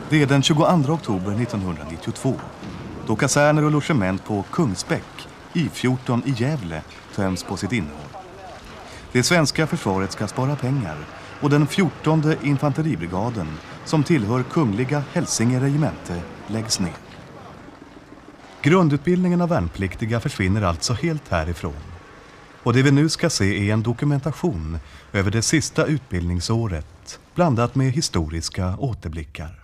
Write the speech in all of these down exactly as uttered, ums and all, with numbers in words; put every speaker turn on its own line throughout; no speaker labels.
Det är den tjugoandra oktober nittonhundranittiotvå då kaserner och logement på Kungsbäck, I fjorton i Gävle, töms på sitt innehåll. Det svenska försvaret ska spara pengar och den fjortonde infanteribrigaden som tillhör Kungliga Hälsinge regemente läggs ner. Grundutbildningen av värnpliktiga försvinner alltså helt härifrån. Och det vi nu ska se är en dokumentation över det sista utbildningsåret blandat med historiska återblickar.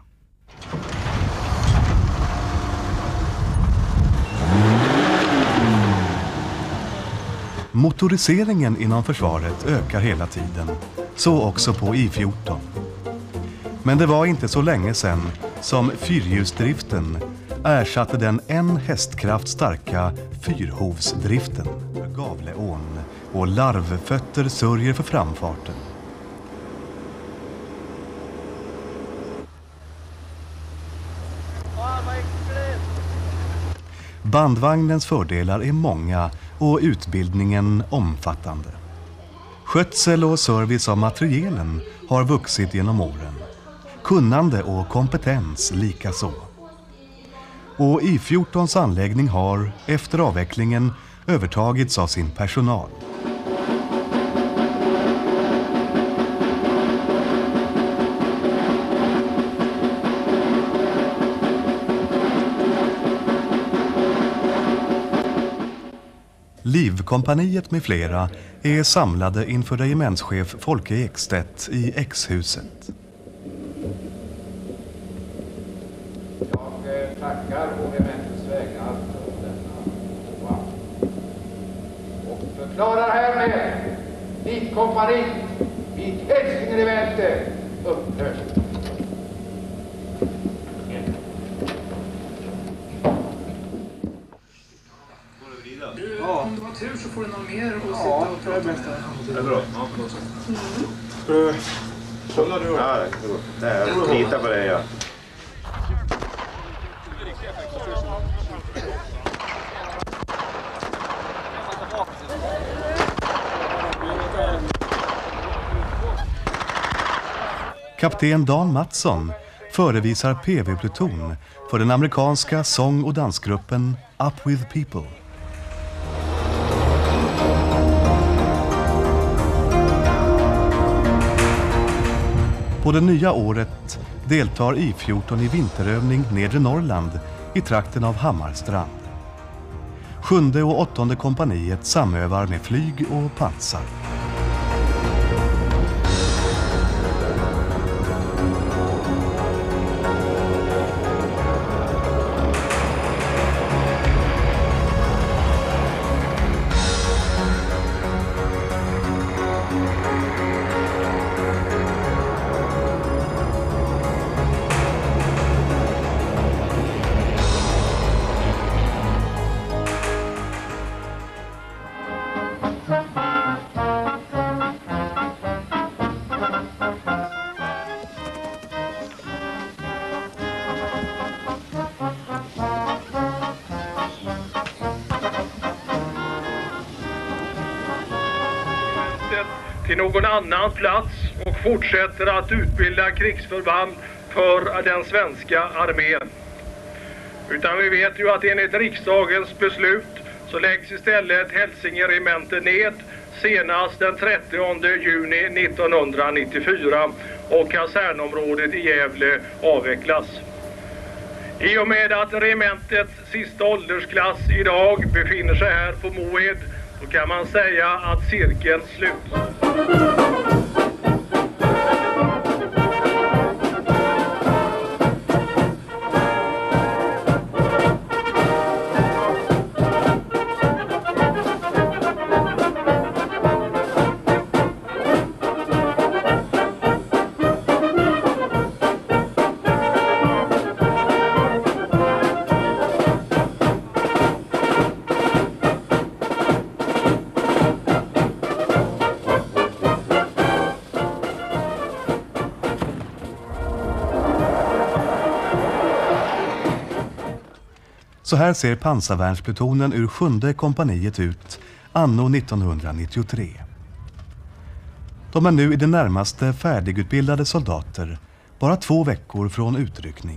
Motoriseringen inom försvaret ökar hela tiden, så också på I fjorton. Men det var inte så länge sedan som fyrhjulsdriften ersatte den en hästkraft starka fyrhovsdriften. Gavleån och larvfötter sörjer för framfarten. Bandvagnens fördelar är många och utbildningen omfattande. Skötsel och service av materielen har vuxit genom åren. Kunnande och kompetens lika så. Och I fjortons anläggning har efter avvecklingen övertagits av sin personal. Livkompaniet med flera är samlade inför regementschef Folke Ekstedt i X-huset.
Jag tackar på regementets vägnar för denna gåva och förklarar härmed livkompani vid Hälsingeregemente upplöst.
Ja. Om det var tur så får du någon mer och sitta ja, och prata med det.
Det är bra. Ja, mm. Ska du... Sållar du?
Ja, det är bra. Jag litar på det, ja.
Kapten Dan Mattsson förevisar P V-pluton för den amerikanska sång- och dansgruppen Up With People. På det nya året deltar I fjorton i vinterövning nedre Norrland i trakten av Hammarstrand. Sjunde och åttonde kompaniet samövar med flyg och pansar.
Till någon annan plats och fortsätter att utbilda krigsförband för den svenska armén. Utan vi vet ju att enligt riksdagens beslut så läggs istället Hälsingeregemente ned senast den trettionde juni nittonhundranittiofyra och kasernområdet i Gävle avvecklas. I och med att regementets sista åldersklass idag befinner sig här på Moed så kan man säga att cirkeln sluts.
Så här ser pansarvärnsplutonen ur sjunde kompaniet ut anno nittonhundranittiotre. De är nu i det närmaste färdigutbildade soldater bara två veckor från utryckning.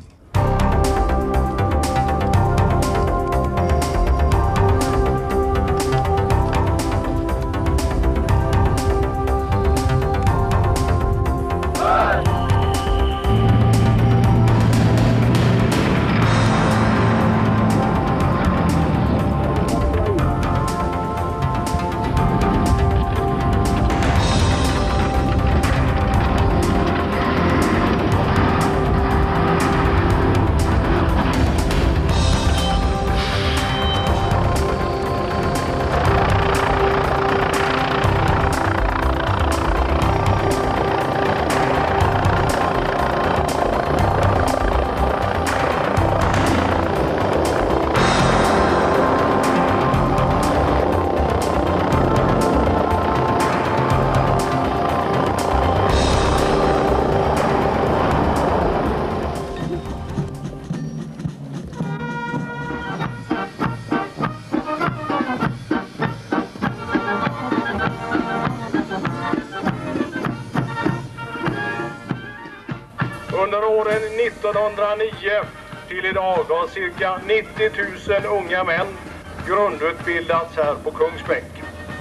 Under åren nittonhundranio till idag har cirka nittio tusen unga män grundutbildats här på Kungsbäck.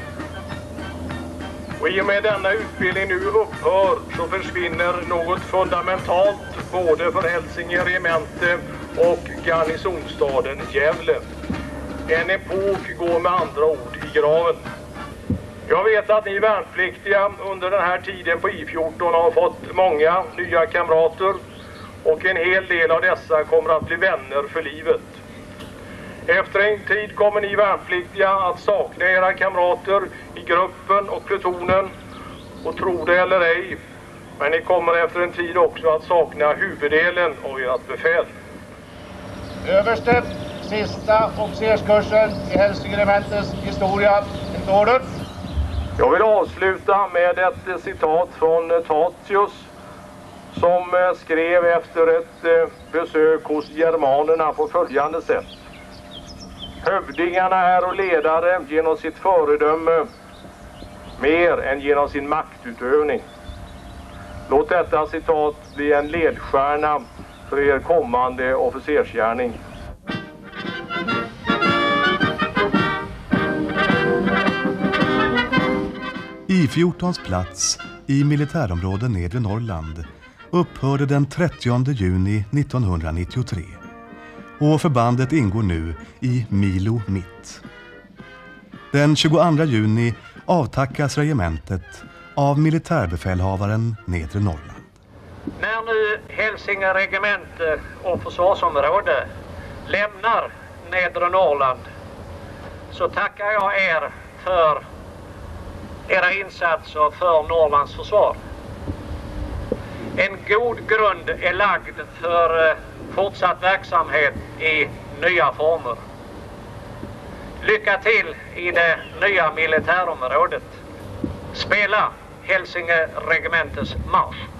Och i och med denna utbildning nu upphör så försvinner något fundamentalt både för Hälsinge regemente och garnisonstaden Gävle. En epok går med andra ord i graven. Jag vet att ni värnpliktiga under den här tiden på I fjorton har fått många nya kamrater och en hel del av dessa kommer att bli vänner för livet. Efter en tid kommer ni värnpliktiga att sakna era kamrater i gruppen och plutonen, och tro det eller ej, men ni kommer efter en tid också att sakna huvuddelen av ert befäl.
Överste, sista officerskursen i Hälsinge regementes historia, ett order.
Jag vill avsluta med ett citat från Tatius som skrev efter ett besök hos germanerna på följande sätt. Hövdingarna är och ledare genom sitt föredöme mer än genom sin maktutövning. Låt detta citat bli en ledstjärna för er kommande officersgärning.
I fjortons plats i militärområdet Nedre Norrland upphörde den trettionde juni nittonhundranittiotre och förbandet ingår nu i Milo Mitt. Den tjugoandra juni avtackas regementet av militärbefälhavaren Nedre Norrland.
När nu Hälsinge regemente och försvarsområde lämnar Nedre Norrland så tackar jag er för era insatser för Norrlands försvar. En god grund är lagd för fortsatt verksamhet i nya former. Lycka till i det nya militärområdet. Spela Hälsinge regementes marsch.